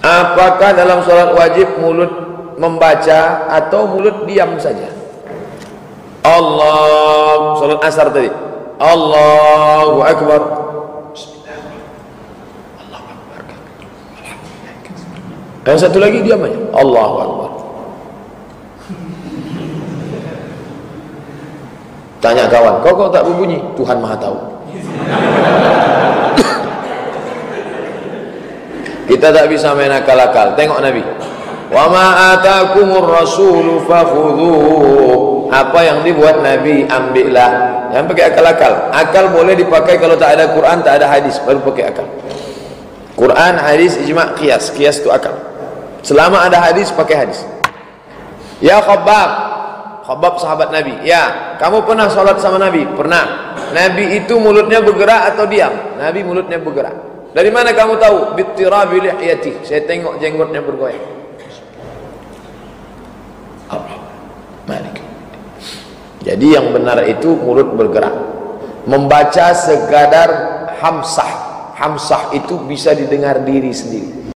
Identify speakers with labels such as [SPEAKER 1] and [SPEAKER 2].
[SPEAKER 1] Apakah dalam sholat wajib mulut membaca atau mulut diam saja? Allah, sholat asar tadi, Allahu Akbar, Allahu Akbar. Yang satu lagi diam aja, Allahu Akbar. Tanya kawan, kok tak berbunyi? Tuhan Maha Tahu. Kita tak bisa main akal-akal. Tengok Nabi. Wa ma atakumur rasulu fakhudhuhu. Apa yang dibuat Nabi ambillah. Jangan pakai akal-akal. Akal boleh dipakai kalau tak ada Quran, tak ada hadis, baru pakai akal. Quran, hadis, ijma', qiyas. Qiyas itu akal. Selama ada hadis, pakai hadis. Ya Khabbab. Khabbab sahabat Nabi. Ya, kamu pernah sholat sama Nabi? Pernah. Nabi itu mulutnya bergerak atau diam? Nabi mulutnya bergerak. Dari mana kamu tahu? Bittirabi lihiyati. Saya tengok jenggotnya bergoyang. Allah Malik. Jadi yang benar itu mulut bergerak. Membaca sekadar hamsah. Hamsah itu bisa didengar diri sendiri.